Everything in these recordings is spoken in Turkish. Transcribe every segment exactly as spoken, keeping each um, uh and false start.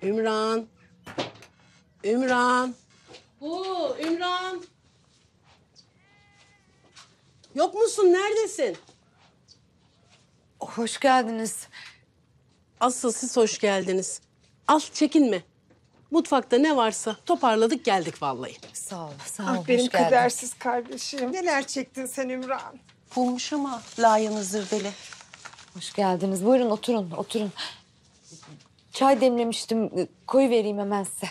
Ümran. Ümran. Oo, Ümran. Yok musun? Neredesin? Hoş geldiniz. Asıl siz hoş geldiniz. Al, çekinme. Mutfakta ne varsa toparladık geldik vallahi. Sağ ol, sağ ol. Ah hoş benim geldin. kadersiz kardeşim. Neler çektin sen Ümran? Bulmuş ama layığını zırdeli. Hoş geldiniz. Buyurun oturun, oturun. Çay demlemiştim. Koyu vereyim hemen size.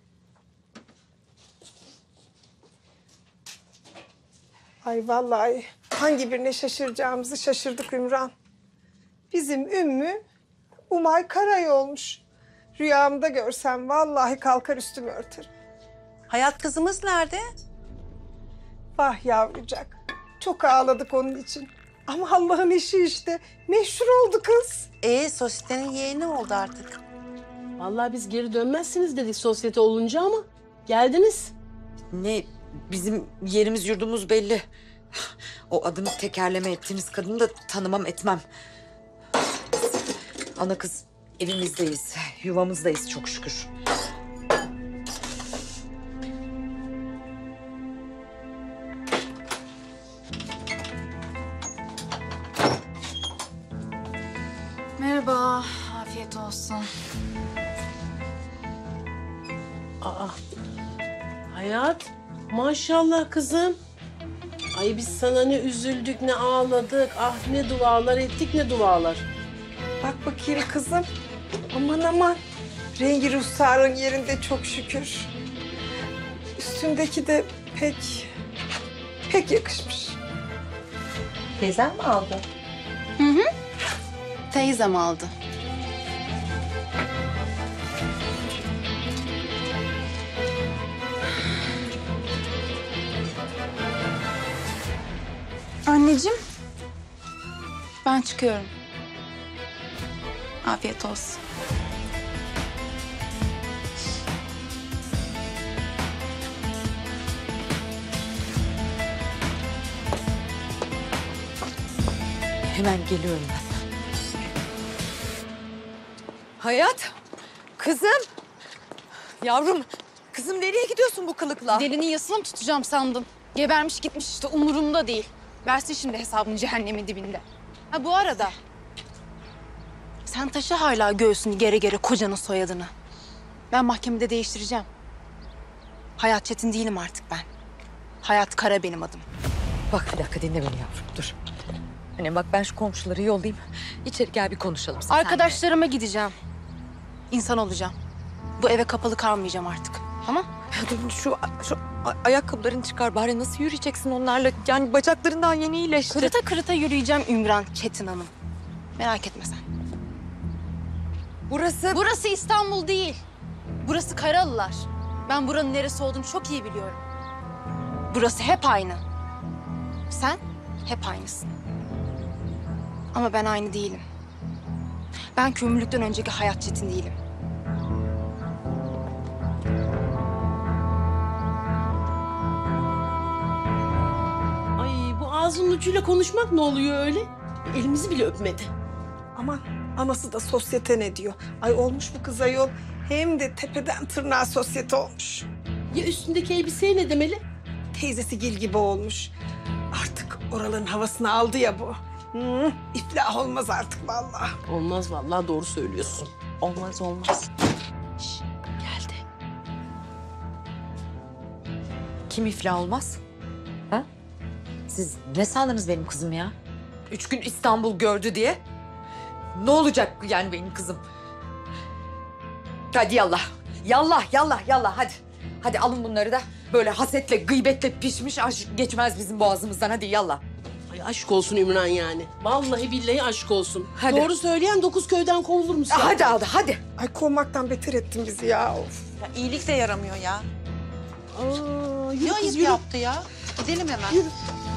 Ay vallahi hangi birine şaşıracağımızı şaşırdık Ümran. Bizim Ümmü Umay Karay olmuş. Rüyamda görsem vallahi kalkar üstümü örterim. Hayat kızımız nerede? Vah yavrucak. Çok ağladık onun için. Ama Allah'ın işi işte. Meşhur oldu kız. Ee, sosyetenin yeğeni oldu artık. Vallahi biz geri dönmezsiniz dedik sosyete olunca ama geldiniz. Ne, bizim yerimiz yurdumuz belli. O adını tekerleme ettiğiniz kadını da tanımam etmem. Ana kız evimizdeyiz, yuvamızdayız çok şükür. Merhaba, afiyet olsun. Aa, Hayat, maşallah kızım. Ay biz sana ne üzüldük, ne ağladık. Ah ne dualar ettik, ne dualar. Bak bakayım kızım. Aman aman. Rengi ruhsarın yerinde çok şükür. Üstündeki de pek, pek yakışmış. Teyzen mi aldı? Teyzem aldı. Anneciğim, ben çıkıyorum. Afiyet olsun. Hemen geliyorum ben. Hayat, kızım. Yavrum, kızım nereye gidiyorsun bu kılıkla? Delinin yasını mı tutacağım sandın? Gebermiş gitmiş işte, umurumda değil. Versin şimdi hesabını cehennemin dibinde. Ha bu arada... Sen taşı hala göğsünü gere gere kocanın soyadını. Ben mahkemede değiştireceğim. Hayat Çetin değilim artık ben. Hayat Kara benim adım. Bak bir dakika dinle beni yavrum, dur. Hani bak ben şu komşuları yollayayım. İçeri gel bir konuşalım. Sen Arkadaşlarıma gideceğim. İnsan olacağım. Bu eve kapalı kalmayacağım artık. Tamam? Ya dur, şu, şu a- ayakkabılarını çıkar bari. Nasıl yürüyeceksin onlarla? Yani bacakların daha yeni iyileşti. Kırıta kırıta yürüyeceğim Ümran Çetin Hanım. Merak etme sen. Burası... Burası İstanbul değil. Burası Karalılar. Ben buranın neresi olduğunu çok iyi biliyorum. Burası hep aynı. Sen hep aynısın. Ama ben aynı değilim. Ben kömürlükten önceki Hayat Çetin değilim. Ay bu ağzının ucuyla konuşmak ne oluyor öyle? Elimizi bile öpmedi. Aman anası da sosyete ne diyor? Ay olmuş bu kıza yol. Hem de tepeden tırnağa sosyete olmuş. Ya üstündeki elbiseye ne demeli? Teyzesi Gil gibi olmuş. Artık oraların havasını aldı ya bu. Hı, iflah olmaz artık vallahi. Olmaz vallahi doğru söylüyorsun. Olmaz olmaz. Geldi. Kim iflah olmaz? Ha? Siz ne sandınız benim kızım ya? Üç gün İstanbul gördü diye. Ne olacak yani benim kızım? Hadi yallah. Yallah, yallah, yallah hadi. Hadi alın bunları da. Böyle hasetle, gıybetle pişmiş aşk geçmez bizim boğazımızdan. Hadi yallah. Ay aşk olsun Ümran yani. Vallahi billahi aşk olsun. Hadi. Doğru söyleyen dokuz köyden kovulur musun? Hadi aldı, hadi. Ay kovmaktan beter ettin bizi ya. Of. Ya, iyilik de yaramıyor ya. Aa, yürü Ne kız, ayıp yürü. yaptı ya? Gidelim hemen. Yürü.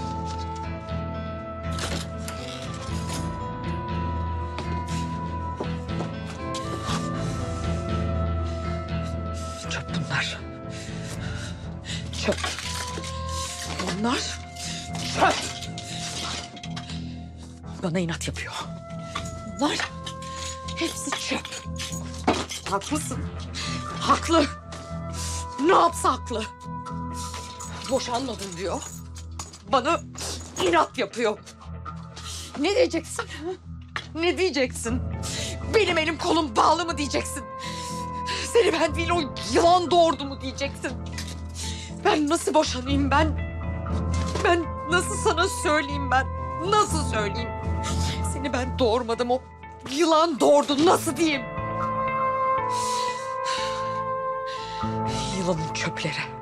Çöp bunlar. Çöp. Bunlar çöp. Bana inat yapıyor. Bunlar hepsi çöp. Haklısın. Haklı. Ne yapsa haklı. Boşanmadım diyor. Bana inat yapıyor. Ne diyeceksin? ha? Ne diyeceksin? Benim elim kolum bağlı mı diyeceksin? Seni ben değil o yılan doğurdu mu diyeceksin? Ben nasıl boşanayım ben? Ben nasıl sana söyleyeyim ben? Nasıl söyleyeyim? Seni ben doğurmadım, o yılan doğurdu, nasıl diyeyim? Yılanın çöpleri.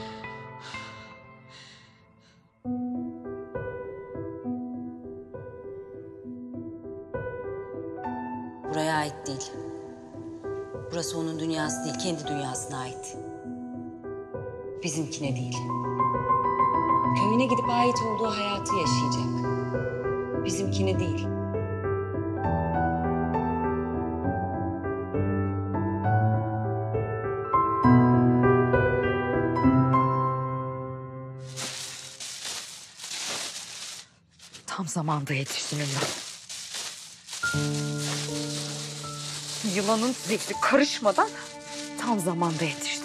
Buraya ait değil. Burası onun dünyası değil, kendi dünyasına ait. Bizimkine değil. Köyüne gidip ait olduğu hayatı yaşayacak. Bizimkine değil. Tam zamanda yetiştin Ümran. Yılanın zehri karışmadan tam zamanda yetiştin.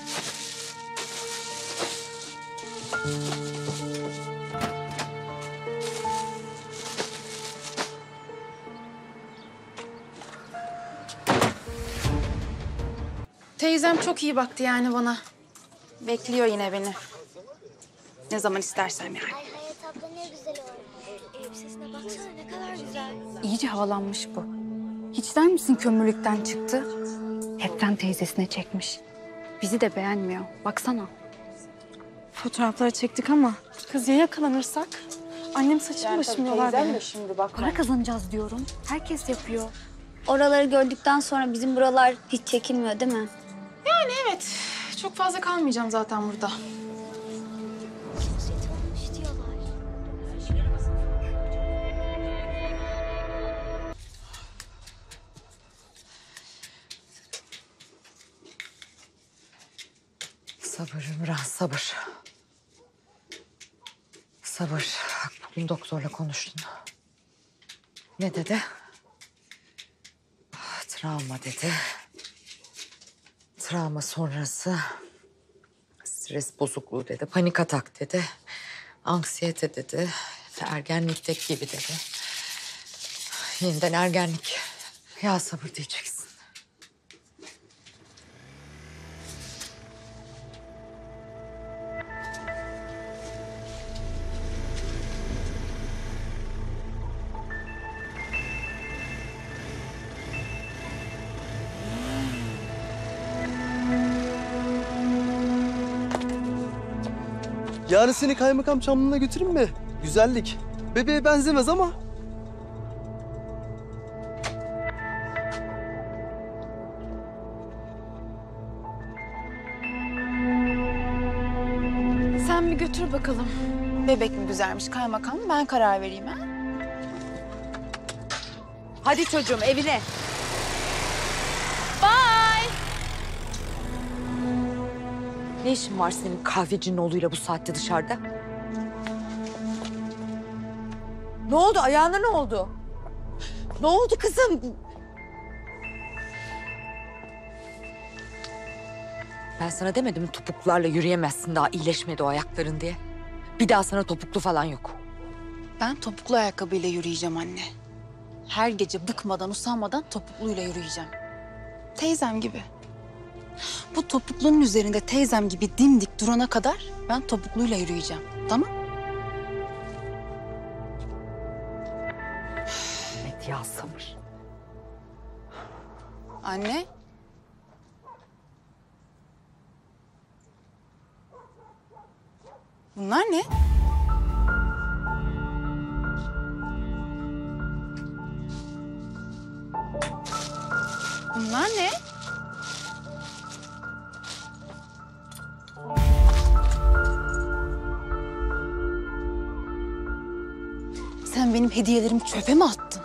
Teyzem çok iyi baktı yani bana. Bekliyor yine beni. Ne zaman istersem yani. Ay Hayat abla ne güzel olmuş. Elbisesine baksana ne kadar güzel. İyice havalanmış bu. Hiç der misin kömürlükten çıktı? Hepten teyzesine çekmiş. Bizi de beğenmiyor. Baksana. Fotoğrafları çektik ama kız ya yakalanırsak? Annem saçımı başımı yolar beni. Para kazanacağız diyorum. Herkes yapıyor. Oraları gördükten sonra bizim buralar hiç çekilmiyor değil mi? Evet. Çok fazla kalmayacağım zaten burada. Sosyete olmuş diyorlar. Sabır Ümran, sabır. Sabır. Bak bugün doktorla konuştun. Ne dedi? Ah, travma dedi. Travma sonrası stres bozukluğu dedi. Panik atak dedi. Anksiyete dedi. Ergenlikteki gibi dedi. Yeniden ergenlik. Ya sabır diyeceksin. Yarın seni kaymakam Çamlı'na götüreyim mi? Güzellik. Bebeğe benzemez ama. Sen bir götür bakalım. Bebek mi güzelmiş kaymakam mı? Ben karar vereyim ha. Hadi çocuğum evine. Bye. Ne işin var senin kahvecinin oğluyla bu saatte dışarıda? Ne oldu? Ayağına ne oldu? Ne oldu kızım? Ben sana demedim mi topuklarla yürüyemezsin, daha iyileşmedi o ayakların diye. Bir daha sana topuklu falan yok. Ben topuklu ayakkabıyla yürüyeceğim anne. Her gece bıkmadan, usanmadan topukluyla yürüyeceğim. Teyzem gibi. Bu topuklunun üzerinde teyzem gibi dimdik durana kadar ben topukluyla yürüyeceğim. Tamam? Evet ya sabır. Anne. Bunlar ne? Bunlar ne? Sen benim hediyelerimi çöpe mi attın?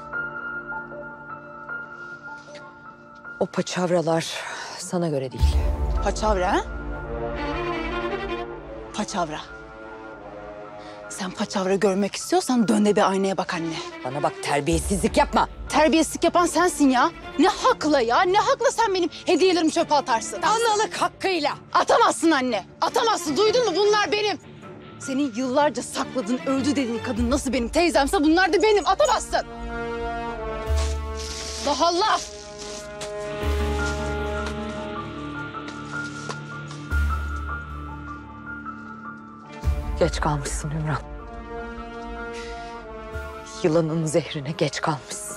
O paçavralar sana göre değil. Paçavra ha? Paçavra. Sen Sen paçavra görmek istiyorsan dön de bir aynaya bak anne. Bana bak, terbiyesizlik yapma. Terbiyesizlik yapan sensin ya. Ne hakla ya? Ne hakla sen benim hediyelerimi çöpe atarsın? Analık hakkıyla. Atamazsın anne. Atamazsın. Duydun mu? Bunlar benim. Senin yıllarca sakladığın, öldü dediğin kadın nasıl benim teyzemse bunlar da benim. Atamazsın. Allah Allah. Geç kalmışsın Ümran. Yılanın zehrine geç kalmışsın.